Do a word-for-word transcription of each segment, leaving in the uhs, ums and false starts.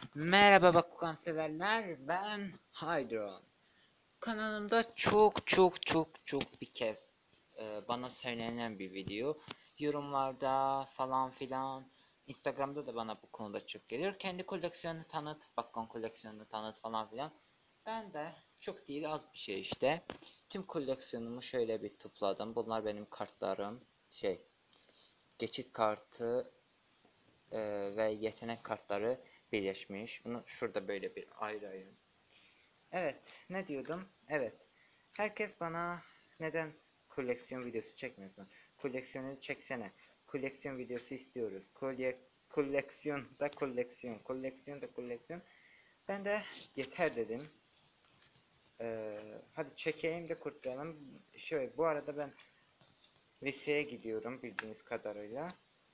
Merhaba Bakugan severler, ben Hydro. Kanalımda çok çok çok çok bir kez e, bana söylenen bir video. Yorumlarda falan filan, Instagram'da da bana bu konuda çok geliyor. Kendi koleksiyonunu tanıt, Bakugan koleksiyonunu tanıt falan filan. Ben de çok değil, az bir şey işte. Tüm koleksiyonumu şöyle bir topladım. Bunlar benim kartlarım. Şey, geçit kartı e, ve yetenek kartları birleşmiş. Bunu şurada böyle bir ayırayım. Evet, ne diyordum? Evet. Herkes bana neden koleksiyon videosu çekmiyorsun? Koleksiyonu çeksene. Koleksiyon videosu istiyoruz. Kolye koleksiyon da koleksiyon. Koleksiyon da koleksiyon. Ben de yeter dedim. Ee, hadi çekeyim de kurtulalım. Şöyle bu arada ben liseye gidiyorum bildiğiniz kadarıyla.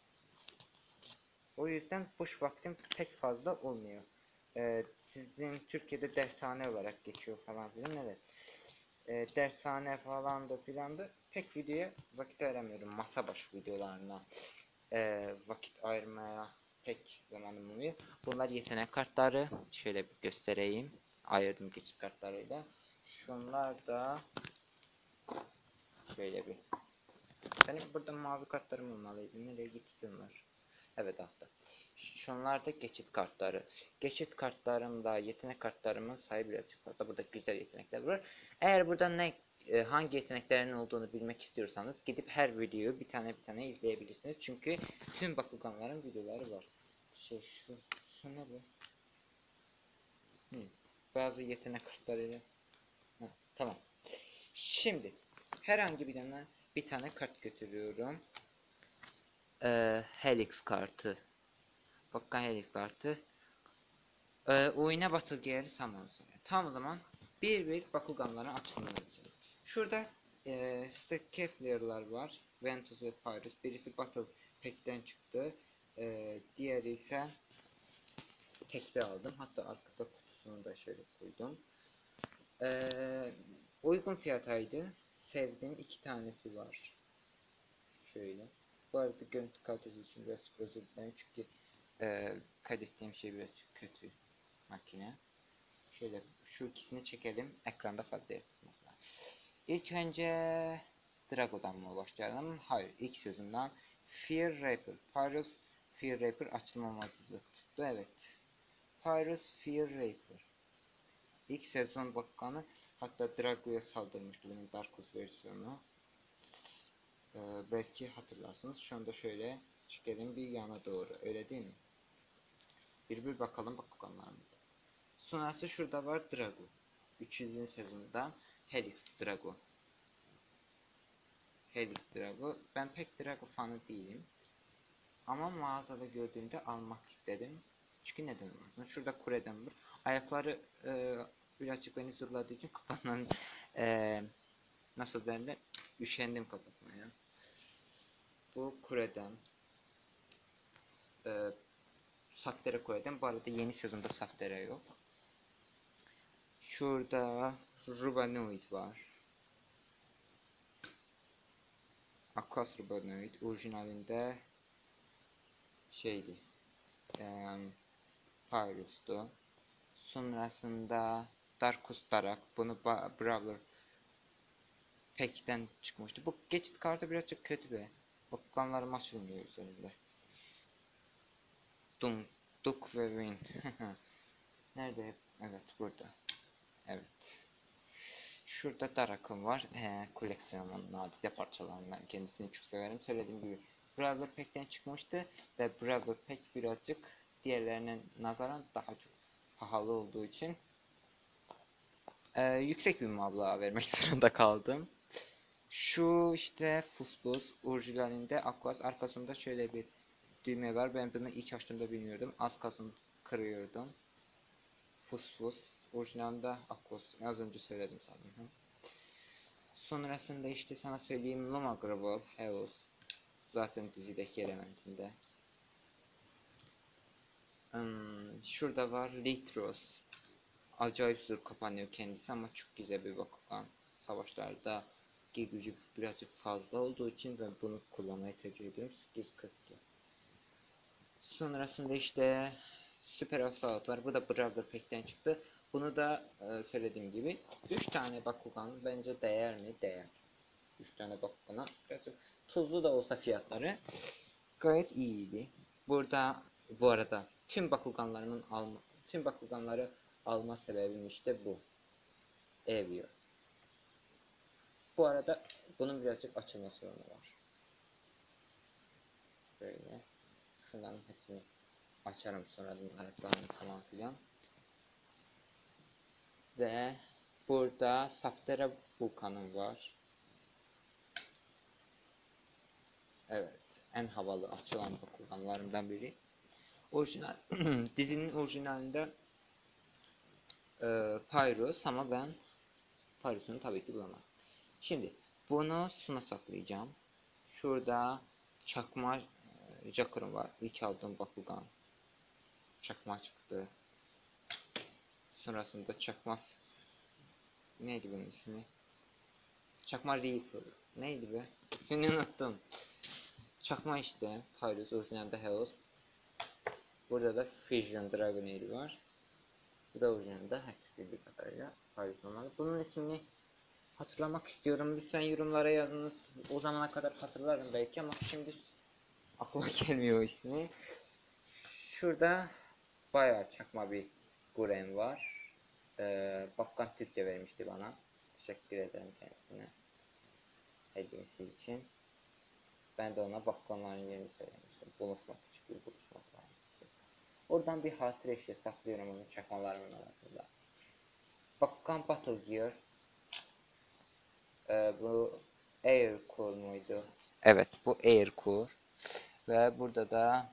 O yüzden boş vaktim pek fazla olmuyor. Ee, sizin Türkiye'de dershane olarak geçiyor falan filan, evet. Ee, dershane falan da filan da pek videoya vakit ayıramıyorum. Masa başı videolarına ee, vakit ayırmaya pek zamanım olmuyor. Bunlar yetenek kartları. Şöyle bir göstereyim. Ayırdım geçit kartlarıyla. Şunlar da şöyle bir. Benim burada mavi kartlarım olmalıydı. Nereye gitti onlar? Evet, altta. Şunlar da geçit kartları. Geçit kartlarımda yetenek kartlarımın sayı birazcık fazla. Burada güzel yetenekler var. Eğer burada ne e, hangi yeteneklerin olduğunu bilmek istiyorsanız gidip her videoyu bir tane bir tane izleyebilirsiniz. Çünkü tüm Bakuganların videoları var. Şey şu, şu ne bu? Hmm, bazı yetenek kartlarıyla. Ha, tamam. Şimdi herhangi bir tane bir tane kart götürüyorum. Ee, Helix kartı. Bakkan Helix kartı. Ee, oyuna batıl geri Samonsa. Tam o zaman bir bir Bakuganların açılımını geçelim. Şurada e, Kefler'lar var. Ventus ve Pyrus. Birisi Battle Pack'ten çıktı. E, diğeri ise tekte aldım. Hatta arkada kutusunu da şöyle koydum. E, uygun fiyataydı. Sevdiğim iki tanesi var. Şöyle. Bu arada görüntü kalitesi için biraz özür dilerim çünkü e, kaydettiğim şey biraz kötü makine. Şöyle şu ikisini çekelim. Ekranda fazla yer tutmasına. İlk önce Drago'dan mı başlayalım? Hayır. İlk sözünden Fear Reaper. Pyrus Fear Reaper açılmamazlık tuttu. Evet. Pyrus Fear Reaper. İlk sezon bakanı hatta Drago'ya saldırmıştı benim Darkus versiyonu. Ee, belki hatırlarsınız. Şu anda şöyle çekelim bir yana doğru. Öyle değil mi? Bir bir bakalım bakanlarımıza. Sonrası şurada var Drago. üçüncü sezonda Helix Drago. Helix Drago. Ben pek Drago fanı değilim. Ama mağazada gördüğümde almak istedim. Çünkü neden olmasın? Şurada Kureden var. Ayakları e, birazcık beni zorladığı için kafanın e, nasıl derler? Üşendim kapatmaya. Bu Kureden. E, Saptere Kureden. Bu arada yeni sezonda Saptere yok. Şurada Rubanoid var. Aquas Rubanoid orijinalinde şeydi. E, Pyrus'tu. Sonrasında Darkus Darak. Bunu Brawler Pack'ten çıkmıştı. Bu geçit kartı birazcık kötü be. Bakuganlarım açılmıyor üzerinde. Dum, Duk ve Win. Nerede? Evet, burada. Evet. Şurada Darak'ım var. He, koleksiyonumun nadide parçalarından. Kendisini çok severim. Söylediğim gibi Brawler Pack'ten çıkmıştı. Ve Brawler Pack birazcık diğerlerine nazaran daha çok pahalı olduğu için e, yüksek bir meblağ vermek zorunda kaldım. Şu işte Fusbus orijinalinde Aquas, arkasında şöyle bir düğme var. Ben bunu ilk açtığımda bilmiyordum. Az kalsın kırıyordum. Fusbus orijinalinde Aquas, az önce söyledim sanırım. Sonrasında işte sana söyleyeyim Luma Gravel Heos. Zaten dizideki elementinde. Hmm, şurada var Litros. Acayip zor kapanıyor kendisi ama çok güzel bir Bakugan. Savaşlarda gücü birazcık fazla olduğu için ben bunu kullanmayı tercih ediyorum. sekiz yüz kırk iki. Sonrasında işte Süper Assault var. Bu da Brawler Pack'ten çıktı. Bunu da e, söylediğim gibi üç tane Bakugan bence değer mi? Değer. üç tane Bakugan'a birazcık tuzlu da olsa fiyatları gayet iyiydi. Burada bu arada tüm Bakuganlarımın alma tüm Bakuganları alma sebebim işte bu. Evio. Bu arada bunun birazcık açılma sorunu var. Böyle. Şunların hepsini açarım sonra ayaklarını falan filan. Ve burada Saptera Vulkan'ım var. Evet, en havalı açılan Bakuganlarımdan biri. Orijinal dizinin orijinalinde e, Pyrus ama ben Pyrus'unu tabii ki bulamam. Şimdi bunu sona saklayacağım. Şurada çakma e, Joker'ım var. İlk aldığım Bakugan. Çakma çıktı. Sonrasında çakma neydi bunun ismi? Çakma Reaper. Neydi be? İsmini unuttum. Çakma işte. Pyrus orijinalde Heos. Burada da Fusion Dragonair var. Bu da orijinalde Hex dediği kadarıyla Pyrus olmalı. Bunun ismini hatırlamak istiyorum. Lütfen yorumlara yazınız. O zamana kadar hatırlarım belki ama şimdi aklıma gelmiyor ismi. Şurada bayağı çakma bir Guren var. Ee, Bakkan Türkçe vermişti bana. Teşekkür ederim kendisine. Hediyesi için. Ben de ona Bakkanların yerini söylemiştim. Buluşmak için bir buluşmak var. Oradan bir hatıra işte saklıyorum onu çakmalarımın arasında. Bakkan Battle Gear. Ee, bu Air Core muydu? Evet, bu Air Core. Ve burada da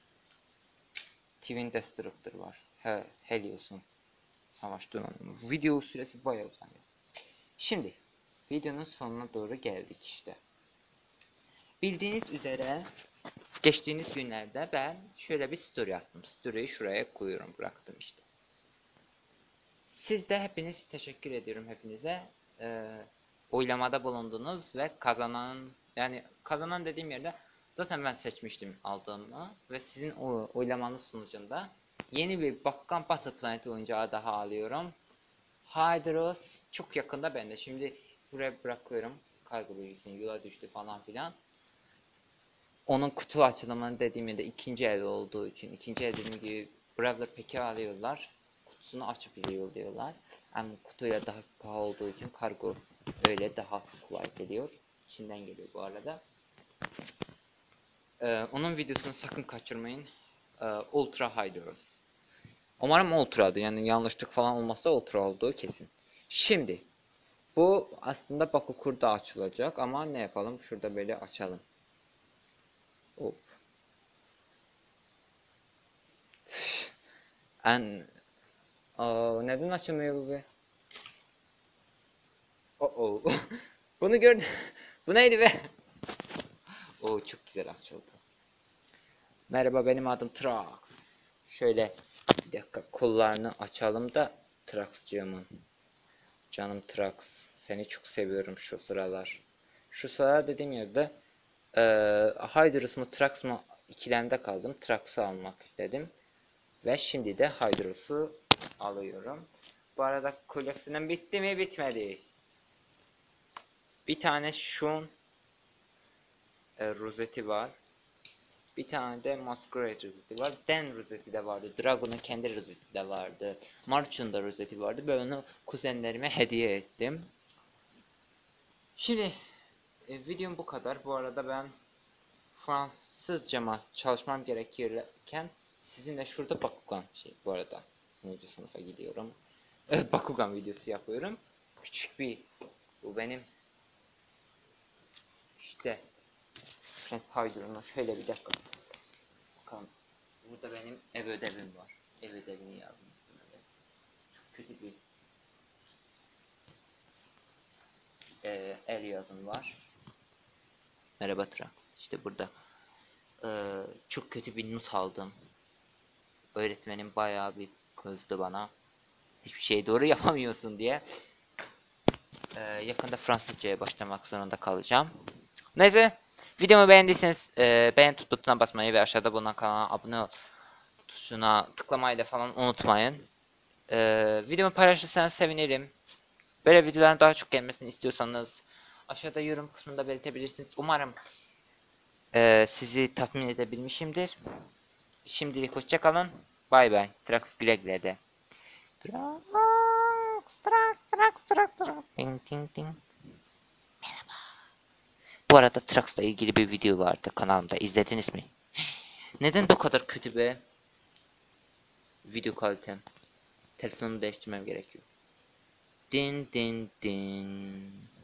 Twin Destructor var. He, Helios'un savaş donanımı. Video süresi bayağı uzanıyor. Şimdi videonun sonuna doğru geldik işte. Bildiğiniz üzere geçtiğiniz günlerde ben şöyle bir story attım. Story'yi şuraya koyuyorum, bıraktım işte. Siz de hepiniz teşekkür ediyorum hepinize. Ee, oylamada bulundunuz ve kazanan, yani kazanan dediğim yerde zaten ben seçmiştim aldığımı ve sizin o oylamanız sonucunda yeni bir Bakkan Battle Planet oyuncağı daha alıyorum. Hydros çok yakında bende. Şimdi buraya bırakıyorum. Kargo bilgisini, yola düştü falan filan. Onun kutu açılımını dediğim yerde ikinci el olduğu için, ikinci el dediğim gibi Brawler Pack'i alıyorlar. Kutusunu açıp bize yolluyorlar. Ama kutuya daha pahalı olduğu için kargo öyle daha kolay geliyor. İçinden geliyor bu arada. Ee, onun videosunu sakın kaçırmayın. Ee, Ultra Hydros. Umarım Ultra'dı, yani yanlışlık falan olmazsa Ultra olduğu kesin. Şimdi bu aslında Bakukur'da açılacak ama ne yapalım, şurada böyle açalım. Hop. En Aa, neden açılmıyor bu be? Oh oh. Bunu gördüm. Bu neydi be? Oo, çok güzel açıldı. Merhaba, benim adım Trax. Şöyle bir dakika kollarını açalım da Trax'cığımın. Canım Trax, seni çok seviyorum şu sıralar. Şu sıralar dediğim yerde e, Hydros mu Trax mı ikilemde kaldım. Trax'ı almak istedim. Ve şimdi de Hydros'u alıyorum. Bu arada koleksiyonum bitti mi? Bitmedi. Bir tane şun e, rozeti var. Bir tane de Masquerade rozeti var. Den rozeti de vardı. Dragon'un kendi rozeti de vardı. March'un da rozeti vardı. Ben onu kuzenlerime hediye ettim. Şimdi e, videom bu kadar. Bu arada ben Fransızcama çalışmam gerekirken sizinle şurada Bakugan şey bu arada onuncu sınıfa gidiyorum. Bakugan videosu yapıyorum. Küçük bir bu benim işte Prince Hydro'nun şöyle bir dakika. Bakalım. Burada benim ev ödevim var. Ev ödevini yazdım. Çok kötü bir e, el yazım var. Merhaba Trax. İşte burada. Ee, çok kötü bir not aldım. Öğretmenim bayağı bir kızdı bana. Hiçbir şey doğru yapamıyorsun diye. Ee, yakında Fransızcaya başlamak zorunda kalacağım. Neyse. Videomu beğendiyseniz e, beğen butonuna basmayı ve aşağıda bulunan kanala abone ol tuşuna tıklamayı da falan unutmayın. Ee, videomu paylaşırsanız sevinirim. Böyle videoların daha çok gelmesini istiyorsanız aşağıda yorum kısmında belirtebilirsiniz. Umarım e, sizi tatmin edebilmişimdir. Şimdilik hoşça kalın. Bay bay. Trax güle güle de. Trax, Trax, Trax, Trax, Trax. Ding, ding, ding. Merhaba. Bu arada Trax'la ilgili bir video vardı kanalımda. İzlediniz mi? Neden bu kadar kötü be? Video kalitem. Telefonumu değiştirmem gerekiyor. Din din din.